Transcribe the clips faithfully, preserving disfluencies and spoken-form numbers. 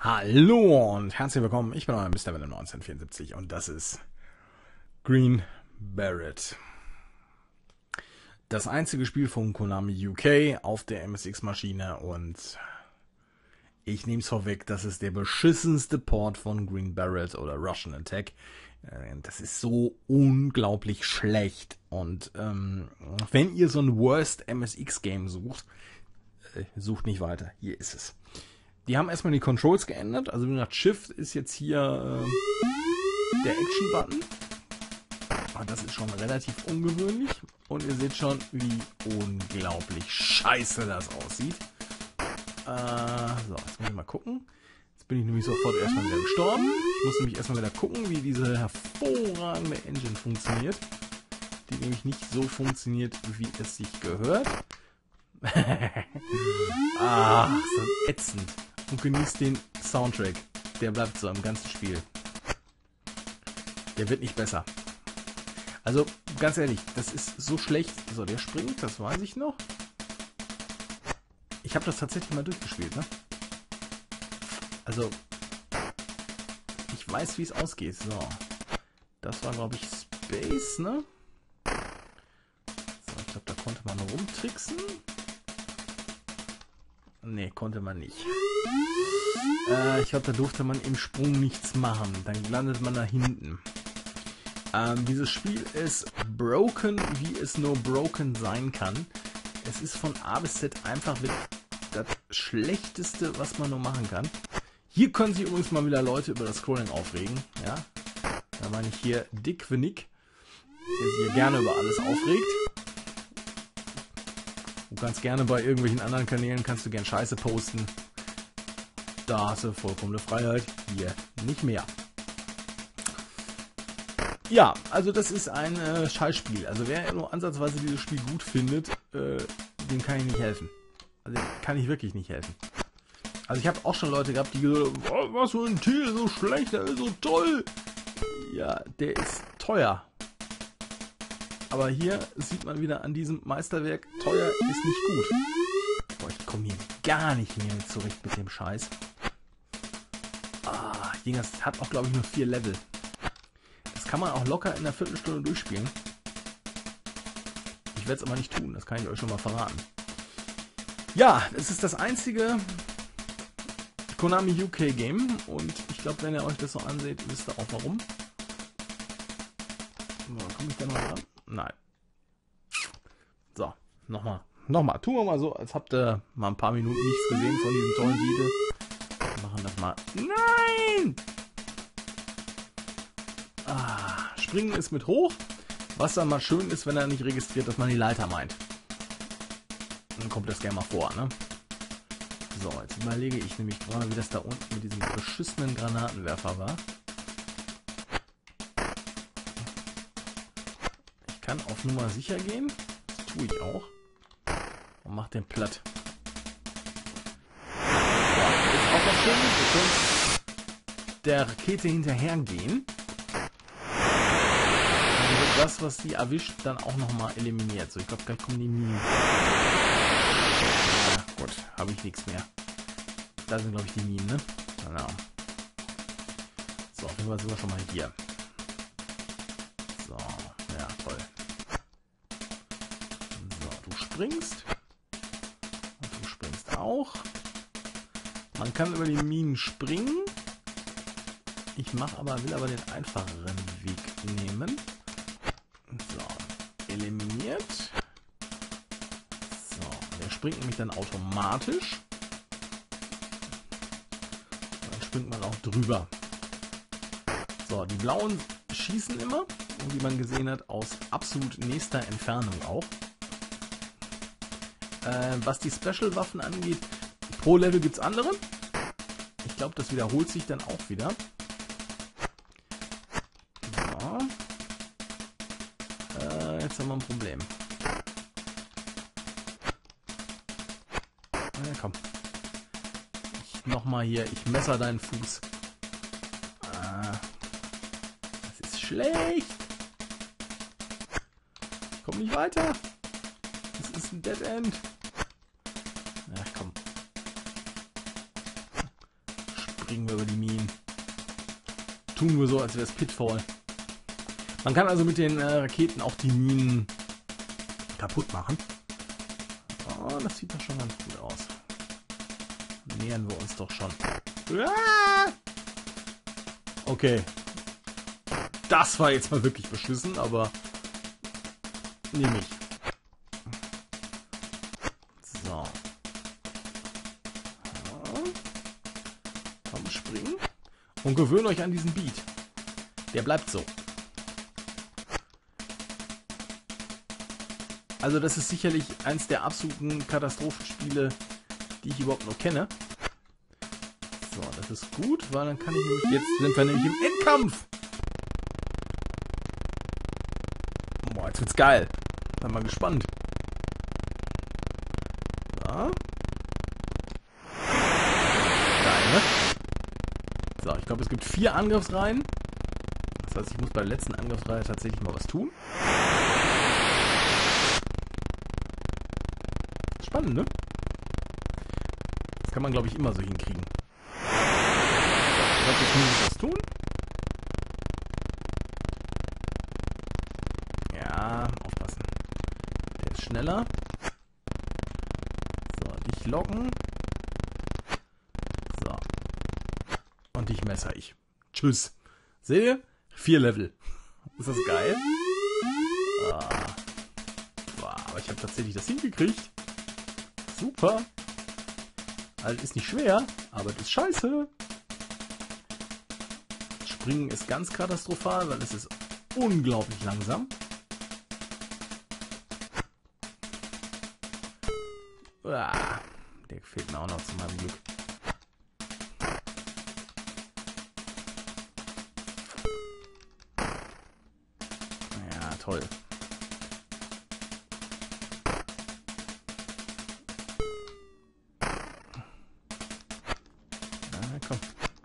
Hallo und herzlich willkommen, ich bin euer Mister Venom neunzehnhundertvierundsiebzig und das ist Green Beret. Das einzige Spiel von Konami U K auf der M S X-Maschine und ich nehme es vorweg, das ist der beschissenste Port von Green Beret oder Russian Attack. Das ist so unglaublich schlecht und ähm, wenn ihr so ein Worst M S X-Game sucht, äh, sucht nicht weiter, hier ist es. Die haben erstmal die Controls geändert, also wie gesagt, Shift ist jetzt hier äh, der Action-Button. Das ist schon relativ ungewöhnlich und ihr seht schon, wie unglaublich scheiße das aussieht. Äh, so, jetzt muss ich mal gucken. Jetzt bin ich nämlich sofort erstmal wieder gestorben. Ich muss nämlich erstmal wieder gucken, wie diese hervorragende Engine funktioniert. Die nämlich nicht so funktioniert, wie es sich gehört. Ach, so ätzend. Und genießt den Soundtrack. Der bleibt so im ganzen Spiel. Der wird nicht besser. Also, ganz ehrlich, das ist so schlecht. So, der springt, das weiß ich noch. Ich habe das tatsächlich mal durchgespielt, ne? Also, ich weiß, wie es ausgeht. So, das war, glaube ich, Space, ne? So, ich glaube, da konnte man rumtricksen. Ne, konnte man nicht. Äh, ich glaube, da durfte man im Sprung nichts machen. Dann landet man da hinten. Ähm, dieses Spiel ist broken, wie es nur broken sein kann. Es ist von A bis Z einfach das Schlechteste, was man nur machen kann. Hier können sich übrigens mal wieder Leute über das Scrolling aufregen. Ja, da meine ich hier Dick the Nick, der sich hier gerne über alles aufregt. Du kannst gerne bei irgendwelchen anderen Kanälen, kannst du gern Scheiße posten. Da hast du vollkommene Freiheit. Hier nicht mehr. Ja, also das ist ein äh, Scheißspiel. Also wer nur ansatzweise dieses Spiel gut findet, äh, dem kann ich nicht helfen. Also dem kann ich wirklich nicht helfen. Also ich habe auch schon Leute gehabt, die gesagt haben, oh, was für ein Tier, so schlecht, der ist so toll. Ja, der ist teuer. Aber hier sieht man wieder an diesem Meisterwerk, teuer ist nicht gut. Boah, ich komme hier gar nicht mehr zurecht mit dem Scheiß. Ah, das hat auch, glaube ich, nur vier Level. Das kann man auch locker in einer Viertelstunde durchspielen. Ich werde es aber nicht tun, das kann ich euch schon mal verraten. Ja, es ist das einzige Konami U K Game und ich glaube, wenn ihr euch das so anseht, wisst ihr auch warum. So, komme ich da noch ran? Nein. So, nochmal. Nochmal. Tun wir mal so, als habt ihr mal ein paar Minuten nichts gesehen von diesem tollen Titel. Wir machen das mal. Nein! Ah, springen ist mit hoch. Was dann mal schön ist, wenn er nicht registriert, dass man die Leiter meint. Dann kommt das gerne mal vor, ne? So, jetzt überlege ich nämlich gerade, wie das da unten mit diesem beschissenen Granatenwerfer war. Ich kann auf Nummer sicher gehen. Das tue ich auch. Und mach den platt. Ja, ist auch was Schönes. Wir können der Rakete hinterhergehen. Dann wird das, was die erwischt, dann auch nochmal eliminiert. So, ich glaube, gleich kommen die Minen. Ja, gut, habe ich nichts mehr. Da sind, glaube ich, die Minen, ne? Genau. So, auf jeden Fall sind wir schon mal hier. So, ja, toll. So, du springst. Und du springst auch. Man kann über die Minen springen. Ich mache aber, will aber den einfacheren Weg nehmen. So, eliminiert. So, der springt nämlich dann automatisch. Dann springt man auch drüber. So, die blauen schießen immer. Und wie man gesehen hat, aus absolut nächster Entfernung auch. Äh, was die Special-Waffen angeht, pro Level gibt es andere. Ich glaube, das wiederholt sich dann auch wieder. So. Äh, jetzt haben wir ein Problem. Na komm. Ich nochmal hier, ich messer deinen Fuß. Ah, das ist schlecht. Ich komm nicht weiter. Das ist ein Dead End. Ach komm. springen wir über die Minen. Tun wir so, als wäre es Pitfall. Man kann also mit den äh, Raketen auch die Minen kaputt machen. Oh, das sieht doch schon ganz gut aus. Nähern wir uns doch schon. Ah! Okay. Das war jetzt mal wirklich beschissen, aber nehme ich. So. Komm, springen. Und gewöhnt euch an diesen Beat. Der bleibt so. Also das ist sicherlich eins der absoluten Katastrophenspiele, die ich überhaupt noch kenne. So, das ist gut, weil dann kann ich nämlich... Jetzt sind wir nämlich im Endkampf. Boah, jetzt wird's geil. Bin mal gespannt. So. Geil, ne? So, ich glaube, es gibt vier Angriffsreihen. Das heißt, ich muss bei der letzten Angriffsreihe tatsächlich mal was tun. Spannend, ne? Das kann man, glaube ich, immer so hinkriegen. Ich glaube, jetzt muss ich was tun. Ja, aufpassen. Der ist schneller. So, dich locken. So. Und dich messer ich. Tschüss. Seht ihr? Vier Level. Ist das geil? Ah. Boah, aber ich habe tatsächlich das hingekriegt. Super. Also ist nicht schwer, aber das ist scheiße. Springen ist ganz katastrophal, weil es ist unglaublich langsam. Ah, der fehlt mir auch noch zu meinem Glück. Ja, toll. Komm.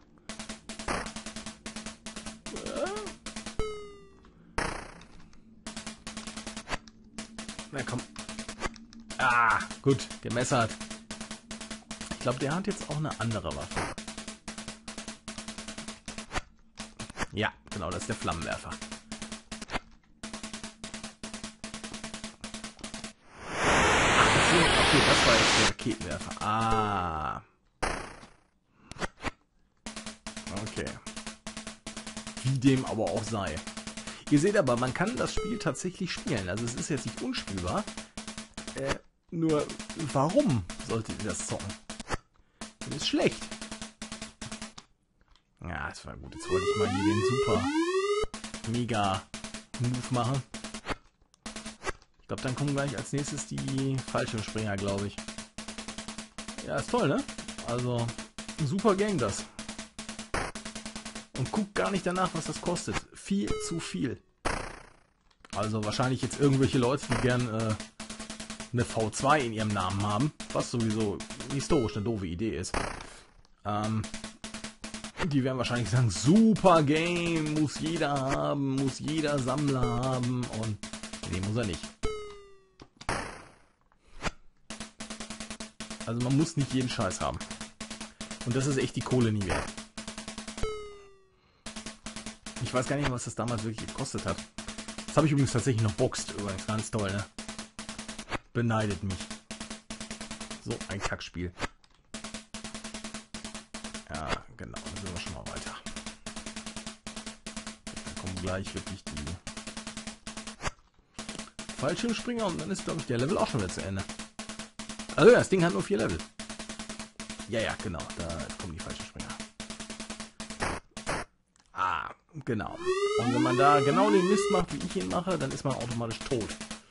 Na komm. Ah, gut, gemessert. Ich glaube, der hat jetzt auch eine andere Waffe. Ja, genau, das ist der Flammenwerfer. Ach, das ist, okay, das war jetzt der Raketenwerfer. Ah. Okay. Wie dem aber auch sei. Ihr seht aber, man kann das Spiel tatsächlich spielen. Also es ist jetzt nicht unspielbar. Äh, nur, warum solltet ihr das zocken? Das ist schlecht. Ja, das war gut. Jetzt wollte ich mal hier den super mega Move machen. Ich glaube, dann kommen gleich als nächstes die Fallschirmspringer, glaube ich. Ja, ist toll, ne? Also, ein super Game das. Und guckt gar nicht danach, was das kostet. Viel zu viel. Also wahrscheinlich jetzt irgendwelche Leute, die gern äh, eine V zwei in ihrem Namen haben. Was sowieso historisch eine doofe Idee ist. Ähm, die werden wahrscheinlich sagen, super Game, muss jeder haben, muss jeder Sammler haben. Und nee, muss er nicht. Also man muss nicht jeden Scheiß haben. Und das ist echt die Kohle nie wert. Ich weiß gar nicht, was das damals wirklich gekostet hat. Das habe ich übrigens tatsächlich noch boxt. Übrigens ganz toll, ne? Beneidet mich. So ein Kackspiel. Ja, genau. Dann sind wir schon mal weiter. Dann kommen gleich wirklich die Fallschirmspringer und dann ist, glaube ich, der Level auch schon wieder zu Ende. Also ja, das Ding hat nur vier Level. Ja, ja, genau. Da kommen die Fallschirmspringer. Ah, genau. Und wenn man da genau den Mist macht, wie ich ihn mache, dann ist man automatisch tot.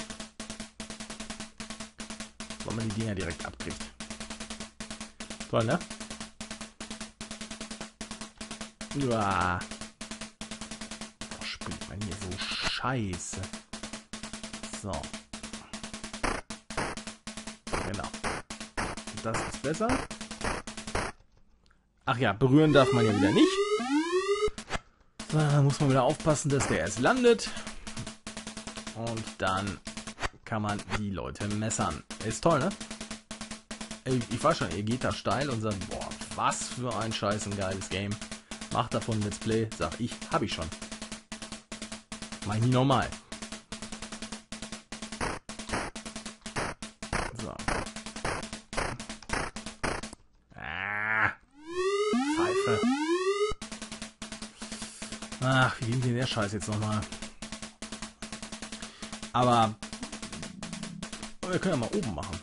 Weil man die Dinger direkt abkriegt. Toll, ne? Uah. Oh, springt man hier so scheiße. So. Genau. Das ist besser. Ach ja, berühren darf man ja wieder nicht. Da muss man wieder aufpassen, dass der erst landet. Und dann kann man die Leute messern. Ist toll, ne? Ich, ich weiß schon, ihr geht da steil und sagt, boah, Was für ein scheiß ein geiles Game. Macht davon Let's Play, sag ich, hab ich schon. Mach ich nie normal. So. Ah. Pfeife. Ach, wie ging denn der Scheiß jetzt nochmal? Aber wir können ja mal oben machen.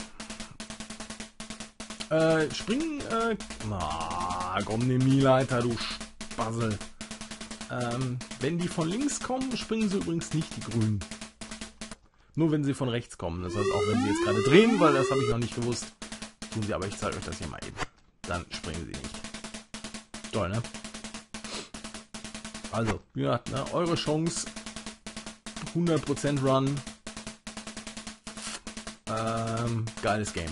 Äh, springen, äh, na, komm, nimm die Leiter, du Spassel. Ähm, wenn die von links kommen, springen sie übrigens nicht die Grünen. Nur wenn sie von rechts kommen. Das heißt, auch wenn sie jetzt gerade drehen, weil das habe ich noch nicht gewusst, tun sie, aber ich zeige euch das hier mal eben. Dann springen sie nicht. Toll, ne? Also, ja, ne, eure Chance. hundert Prozent Run. Ähm, geiles Game.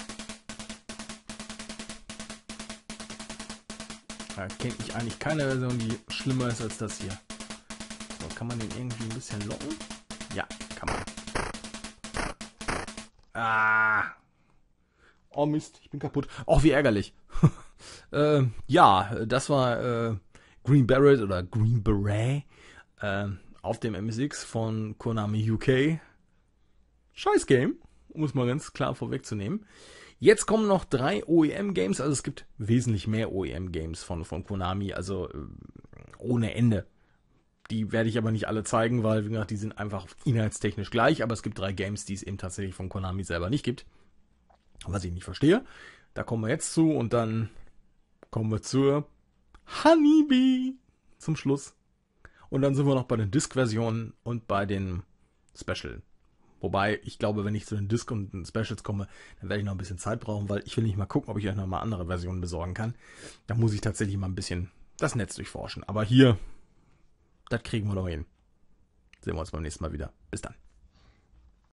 Da kenne ich eigentlich keine Version, die schlimmer ist als das hier. So, kann man den irgendwie ein bisschen locken? Ja, kann man. Ah. Oh Mist, ich bin kaputt. Och, wie ärgerlich. äh, ja, das war äh, Green Beret oder Green Beret äh, auf dem M S X von Konami U K. Scheiß Game, um es mal ganz klar vorwegzunehmen. Jetzt kommen noch drei O E M-Games, also es gibt wesentlich mehr O E M-Games von, von Konami, also äh, ohne Ende. Die werde ich aber nicht alle zeigen, weil, wie gesagt, die sind einfach inhaltstechnisch gleich, aber es gibt drei Games, die es eben tatsächlich von Konami selber nicht gibt. Was ich nicht verstehe. Da kommen wir jetzt zu und dann kommen wir zur Honeybee zum Schluss. Und dann sind wir noch bei den Disc-Versionen und bei den Special. Wobei, ich glaube, wenn ich zu den Disc und den Specials komme, dann werde ich noch ein bisschen Zeit brauchen, weil ich will nicht mal gucken, ob ich euch noch mal andere Versionen besorgen kann. Da muss ich tatsächlich mal ein bisschen das Netz durchforschen. Aber hier, das kriegen wir doch hin. Sehen wir uns beim nächsten Mal wieder. Bis dann.